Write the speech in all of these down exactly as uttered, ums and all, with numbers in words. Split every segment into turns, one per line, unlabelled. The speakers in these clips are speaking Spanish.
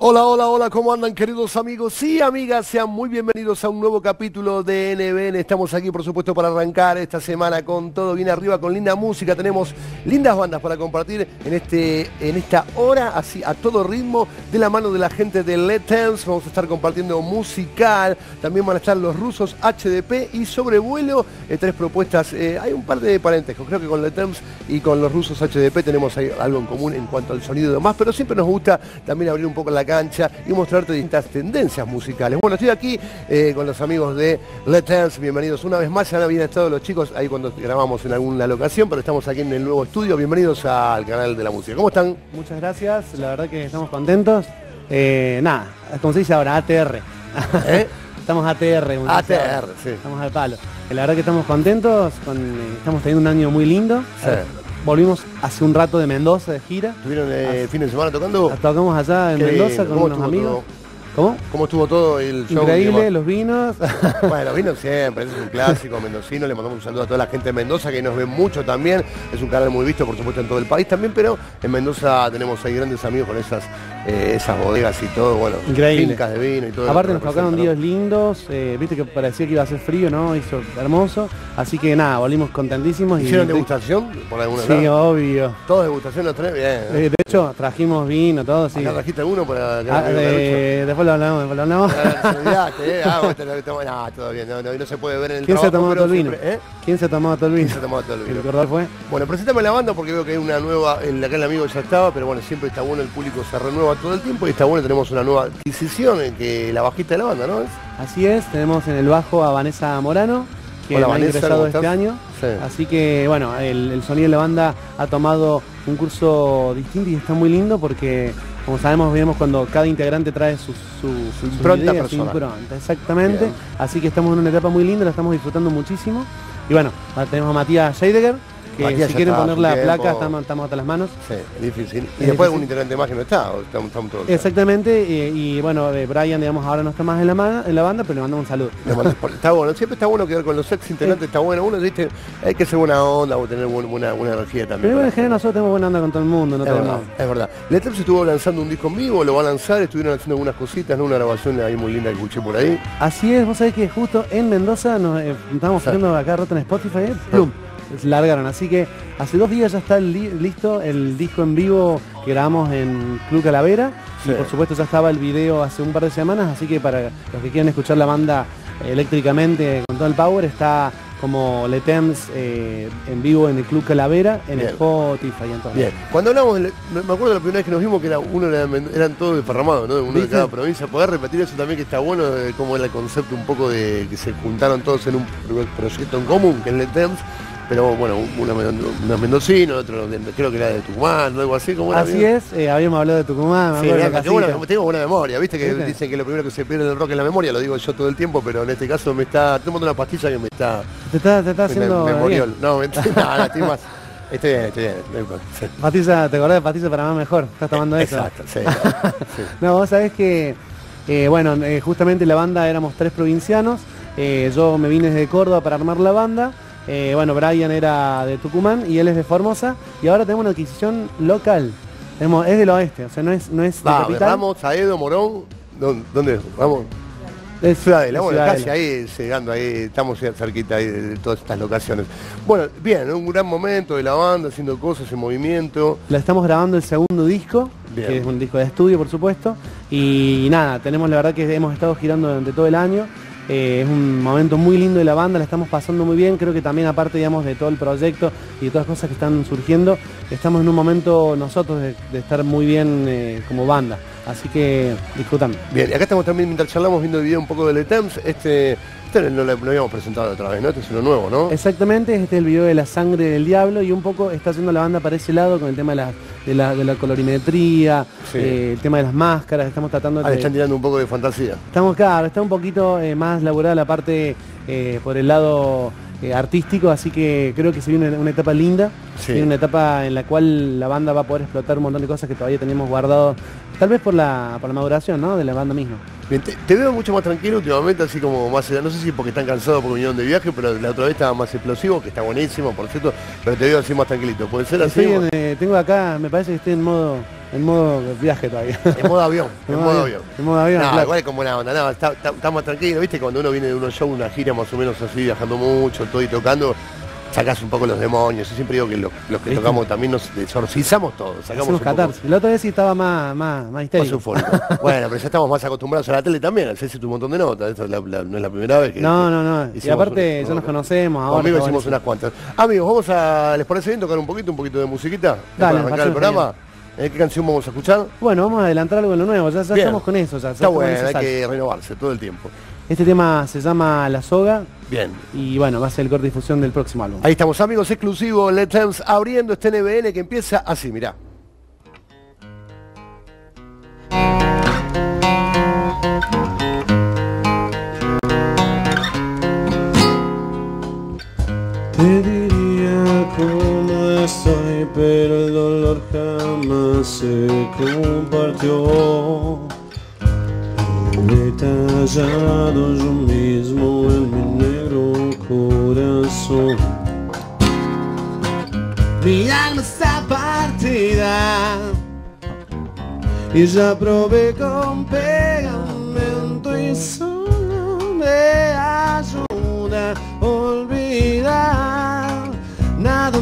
Hola, hola, hola, ¿cómo andan queridos amigos y amigas? Sean muy bienvenidos a un nuevo capítulo de N B N. Estamos aquí por supuesto para arrancar esta semana con todo bien arriba, con linda música. Tenemos lindas bandas para compartir en, este, en esta hora, así a todo ritmo, de la mano de la gente de Let's Dance. Vamos a estar compartiendo musical, también van a estar los rusos H D P y Sobrevuelo, eh, tres propuestas. Eh, hay un par de parentescos, creo que con Let's Dance y con los rusos H D P tenemos ahí algo en común en cuanto al sonido y demás, pero siempre nos gusta también abrir un poco la cancha y mostrarte distintas tendencias musicales. Bueno, estoy aquí eh, con los amigos de Let's Dance, bienvenidos una vez más. Ya habían estado los chicos ahí cuando grabamos en alguna locación, pero estamos aquí en el nuevo estudio. Bienvenidos al canal de la música. ¿Cómo están?
Muchas gracias, la verdad que estamos contentos. Eh, nada, como se dice ahora, A T R. ¿Eh? Estamos A T R.
A T R, sí.
Estamos al palo. La verdad que estamos contentos, con, eh, estamos teniendo un año muy lindo.
Sí.
Volvimos hace un rato de Mendoza de gira.
¿Estuvieron el fin de semana tocando?
Tocamos allá en
Qué
Mendoza
lindo.
con unos amigos.
Todo?
¿Cómo?
¿Cómo estuvo todo el show?
Increíble, los vinos.
Bueno, los vinos siempre, ese es un clásico mendocino. Le mandamos un saludo a toda la gente de Mendoza que nos ve mucho también. Es un canal muy visto, por supuesto, en todo el país también, pero en Mendoza tenemos ahí grandes amigos con esas, eh, esas bodegas y todo, bueno,
increíble.
Fincas de vino y todo.
Aparte nos tocaron días lindos, eh, viste que parecía que iba a ser frío, ¿no? Hizo hermoso. Así que nada, volvimos contentísimos.
¿Hicieron
y
degustación por alguna
Sí, lado? Obvio.
¿Todos degustación los tres? Bien.
Eh, de hecho, trajimos vino, todo, sí.
¿Acá trajiste alguno para que
ah, eh, Después lo hablamos, después lo hablamos.
Ah, todo bien, no, no, no se puede ver en el
¿Quién
trabajo,
se tomó todo el vino?
Siempre, ¿eh?
¿Quién se tomó todo el vino?
¿Quién se tomó todo el vino?
¿El cordón fue?
Bueno, preséntame la banda porque veo que hay una nueva, el, acá el amigo ya estaba, pero bueno, siempre está bueno, el público se renueva todo el tiempo y está bueno, tenemos una nueva adquisición en que la bajista de la banda, ¿no?
Así es, tenemos en el bajo a Vanessa Morano, que
Hola,
ha
Vanessa,
ingresado
este
año.
Sí.
Así que bueno, el, el sonido de la banda ha tomado un curso distinto y está muy lindo porque, como sabemos, vemos cuando cada integrante trae su, su,
su impronta personal.
Su impronta, exactamente.
Bien.
Así que estamos en una etapa muy linda, la estamos disfrutando muchísimo. Y bueno, tenemos a Matías Scheidegger, que
Matías
si quieren
está,
poner la
tiempo.
placa, estamos, estamos hasta las manos.
Sí, es difícil. Y
es
después
difícil.
un integrante más que no está, o estamos, estamos todos.
Exactamente, y, y bueno, eh, Brian, digamos, ahora no está más en la, man, en la banda, pero le mandamos un saludo.
Le mandas por- está bueno, siempre está bueno quedar con los ex integrantes, está bueno. Uno dice, hay que ser buena onda o tener buen- buena, buena energía también.
Pero en general nosotros tenemos buena onda con todo el mundo, no
Es
tenemos...
verdad, es verdad. Let's Dance estuvo lanzando un disco en vivo, lo va a lanzar, estuvieron haciendo algunas cositas, ¿no? Una grabación ahí muy linda que escuché por ahí.
Así es, vos sabés que justo en Mendoza nos eh, estábamos
Sí.
viendo acá rato en Spotify, eh, plum, se largaron, así que hace dos días ya está li listo el disco en vivo que grabamos en Club Calavera.
Sí.
Y por supuesto ya estaba el video hace un par de semanas, así que para los que quieran escuchar la banda eh, eléctricamente con todo el power, está como Let's Dance eh, en vivo en el Club Calavera, en
Bien.
Spotify y en todo.
Bien, cuando hablamos, de- me me acuerdo la primera vez que nos vimos que era uno era de Men- eran todos desparramados, ¿no? Uno de
¿Viste?
cada provincia. ¿Podés repetir eso también que está bueno, de cómo era el concepto un poco de que se juntaron todos en un pro- proyecto en común, que es Let's Dance? Pero bueno, uno uno es mendocino, otro de- creo que era de Tucumán, o algo así, como era.
Así
bien?
es, eh, habíamos hablado de Tucumán, me
Sí,
acuerdo de
bien,
la
qué buena-
casita.
tengo buena memoria, viste que
¿Viste?
dicen que lo primero que se pierde en el rock es la memoria, lo digo yo todo el tiempo, pero en este caso me está tomando una pastilla que me está
Te está, te está
me-
haciendo
me- memorial.
bien.
No, me, no, no, estoy más. Estoy bien, estoy bien. no importa, sí.
Pastilla, ¿te acordás de pastilla para más mejor? ¿Estás tomando eso?
Exacto, sí. sí.
No, vos sabés que, eh, bueno, eh, justamente la banda éramos tres provincianos. Eh, yo me vine desde Córdoba para armar la banda. Eh, bueno, Brian era de Tucumán y él es de Formosa. Y ahora tenemos una adquisición local. Tenemos, es del oeste, o sea, no es, no es de
Va,
capital.
Ramos, Saedo, Morón. ¿Dónde, dónde es? Vamos.
Es
Ciudadela,
de
bueno,
Ciudadela.
casi ahí, llegando ahí, estamos cerquita ahí de todas estas locaciones. Bueno, bien, un gran momento de la banda, haciendo cosas en movimiento.
La estamos grabando el segundo disco,
Bien.
que es un disco de estudio, por supuesto. Y nada, tenemos la verdad que hemos estado girando durante todo el año. Eh, es un momento muy lindo de la banda, la estamos pasando muy bien. Creo que también, aparte, digamos, de todo el proyecto y de todas las cosas que están surgiendo, estamos en un momento nosotros de, de estar muy bien eh, como banda. Así que disfrutando.
Bien, y acá estamos también, mientras charlamos, viendo el video un poco de Let's Dance. Este, este no lo, lo habíamos presentado otra vez, ¿no? Este es uno nuevo, ¿no?
Exactamente, este es el video de La Sangre del Diablo y un poco está haciendo la banda para ese lado con el tema de la, de la, de la colorimetría,
Sí.
eh, el tema de las máscaras. Estamos tratando
Ah, le
de...
están tirando un poco de fantasía.
Estamos, claro, está un poquito eh, más laburada la parte eh, por el lado eh, artístico, así que creo que se viene una, una etapa linda,
Sí.
viene una etapa en la cual la banda va a poder explotar un montón de cosas que todavía teníamos guardado, tal vez por la, por la maduración, ¿no?, de la banda misma.
Bien, te, te veo mucho más tranquilo últimamente, así como más, no sé si porque están cansados porque vinieron de viaje, pero la otra vez estaba más explosivo, que está buenísimo, por cierto, pero te veo así más tranquilito. ¿Puede ser así?
Estoy en, eh, tengo acá, me parece que estoy en modo en modo viaje todavía.
En modo avión, en modo avión.
En modo avión,
No,
claro.
igual es como una onda, no, está, está, está más tranquilo, viste, cuando uno viene de unos shows, una gira más o menos así, viajando mucho, todo y tocando, sacás un poco los demonios. Yo siempre digo que los, los que
¿Viste?
tocamos también nos exorcizamos todos, sacamos
Hacemos
un poco
catarsis. La otra vez sí estaba más, más, más
más
histérico.
eufórico. Bueno, pero ya estamos más acostumbrados a la tele también, al hacerse un montón de notas, esta es la- la- no es la primera vez que...
No, no, no. Y
hicimos
aparte
una-
ya nos conocemos ahora.
Conmigo
está
hicimos
buenísimo.
unas cuantas. Amigos, vamos a, ¿les parece bien tocar un poquito, un poquito de musiquita?
Dale,
Para
me
arrancar el
parece
programa. Eh, ¿Qué canción vamos a escuchar?
Bueno, vamos a adelantar algo en lo nuevo. Ya, ya
Bien.
estamos con eso. Ya, ya
Está
estamos en
bueno,
esa
hay
salsa.
que renovarse todo el tiempo.
Este tema se llama La Soga
Bien.
y bueno, va a ser el corte de difusión del próximo álbum.
Ahí estamos, amigos, exclusivo Let's Dance, abriendo este N B N que empieza así, mirá.
Te diría cómo estoy, pero el dolor jamás se compartió. Me he tallado yo mismo en mi negro corazón. Mi alma está partida y ya probé con pegamento y solo me ayuda a olvidar nada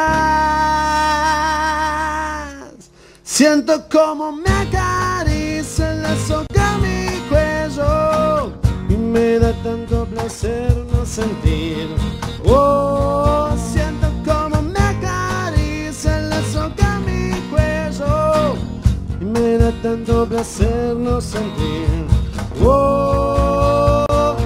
más. Siento como me acaricia la soga mi cuello y me da tanto placer no sentir. Oh, siento como me acaricia la soga mi cuello y me da tanto placer no sentir. Oh,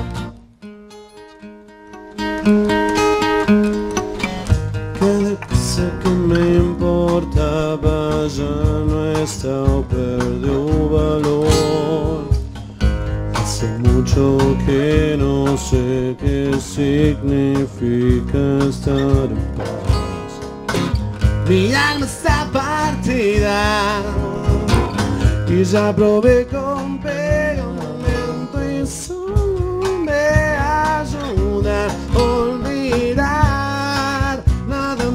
cada cosa que me importaba ya no está o perdió valor. Hace mucho que no sé qué significa estar en paz. Mi alma está partida y ya probé con pegamento y solo me ayuda a olvidar nada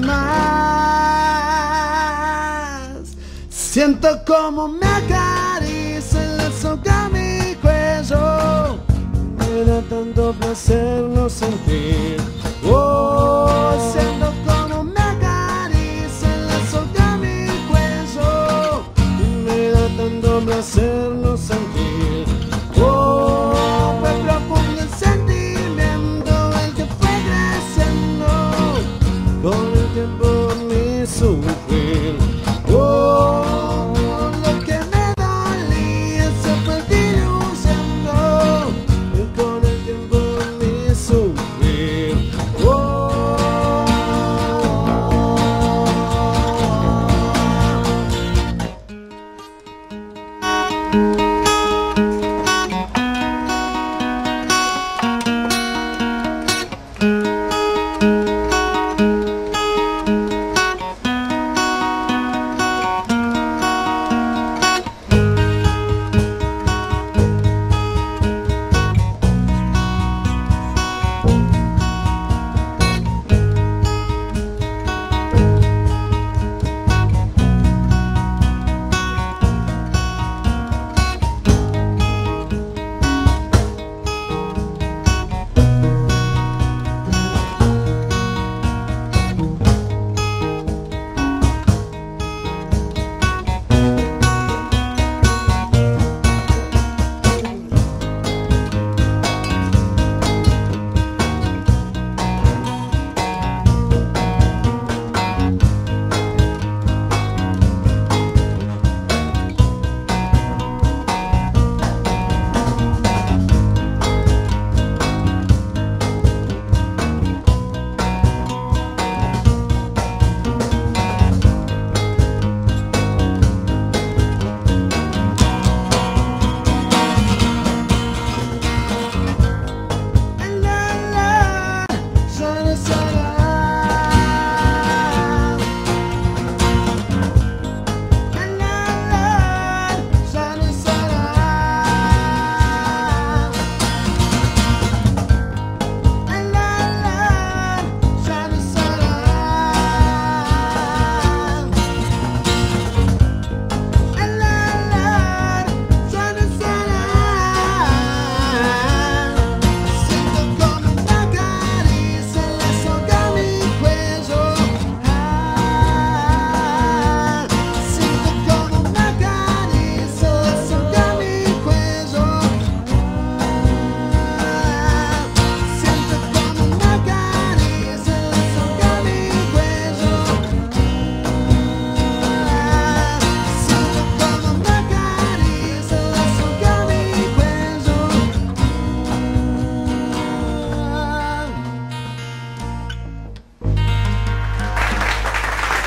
más. Siento como me acaricia la soga mi cuello, me da tanto placer no sentir. Oh, siento como me acaricia la soga mi cuello y me da tanto placer no sentir. Oh, fue profundo el sentimiento el que fue creciendo con el tiempo mi sufrir. Oh, lo que me dolía se fue diluyendo y con el tiempo mi sufrir. Oh,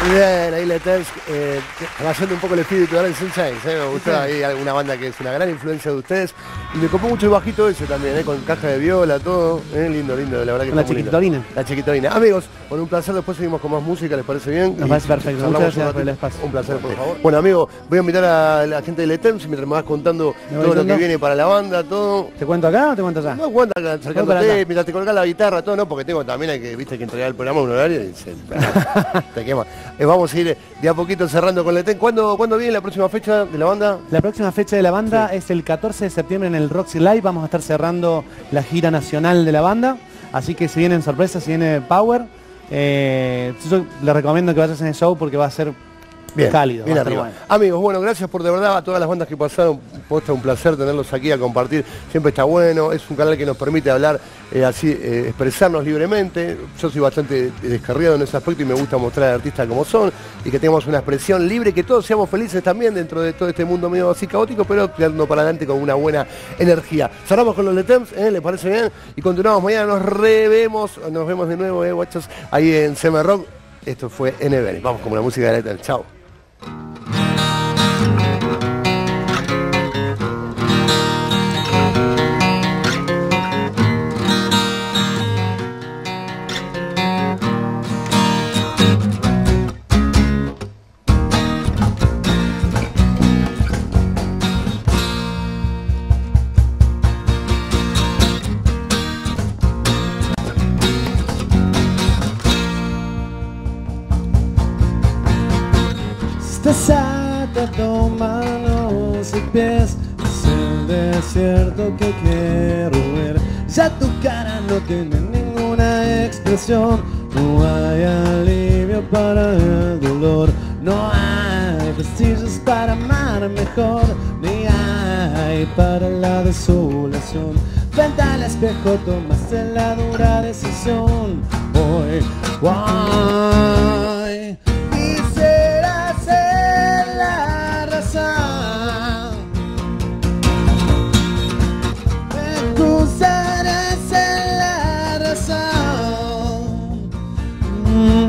Bien, ahí Letens, eh, trayendo un poco el espíritu de Alice in Chains, eh, me gustó
Sí.
ahí alguna banda que es una gran influencia de ustedes. Y me copó mucho el bajito ese también, eh, con caja de viola, todo. Eh, lindo, lindo, la verdad que
Con la
está muy lindo.
chiquitorina.
La chiquitorina. Amigos, con un placer, después seguimos con más música, ¿les parece bien?
Nos
Y
parece perfecto.
charlamos
Muchas
un
gracias por el
ratito.
espacio.
Un placer, por favor. Bueno, amigo, voy a invitar a la gente de Letens mientras me vas contando
¿Me voy
todo lo que
contando?
viene para la banda, todo.
¿Te cuento acá o te cuento allá?
No aguanta
para
acercándote,
acá.
mientras te colgás la guitarra, todo, no, porque tengo también hay que, viste, que entregar el programa a un horario y se, te quema. Eh, vamos a ir de a poquito cerrando con Letens. ¿Cuándo, ¿Cuándo viene la próxima fecha de la banda?
La próxima fecha de la banda
Sí.
es el catorce de septiembre en el Roxy Live. Vamos a estar cerrando la gira nacional de la banda. Así que si vienen sorpresas, si viene Power, eh, yo le recomiendo que vayas en el show porque va a ser
Bien,
cálido.
bien
va a estar
arriba.
bueno.
Amigos, bueno, gracias por de verdad a todas las bandas que pasaron. Posta un placer tenerlos aquí a compartir. Siempre está bueno, es un canal que nos permite hablar eh, así, eh, expresarnos libremente. Yo soy bastante descarriado en ese aspecto y me gusta mostrar a artistas como son y que tengamos una expresión libre, que todos seamos felices también dentro de todo este mundo medio así caótico, pero tirando para adelante con una buena energía. Cerramos con los Letens, ¿eh? ¿Les parece bien? Y continuamos mañana, nos revemos, nos vemos de nuevo, eh, guachos, ahí en C M Rock. Esto fue N B N. Vamos con la música de Letens. Chao.
Estás atado manos y pies, es el desierto que quiero ver. Ya tu cara no tiene ninguna expresión, no hay alivio para el dolor, no hay vestigio para amar mejor, ni hay para la desolación. Frente al espejo tomaste la dura decisión, hoy, hoy. Quisiera ser la razón, me acusarás en la razón. Mm.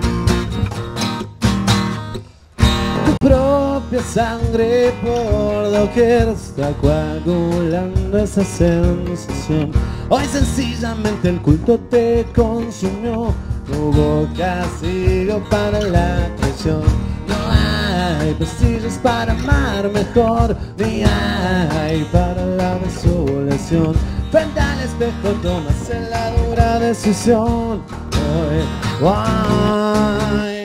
Tu propia sangre por doquier está coagulando esa sensación. Hoy sencillamente el culto te consumió, no hubo castigo para la traición, no hay vestigio para amar mejor, ni hay para la desolación. Frente al espejo tomas la dura decisión, hoy, hoy.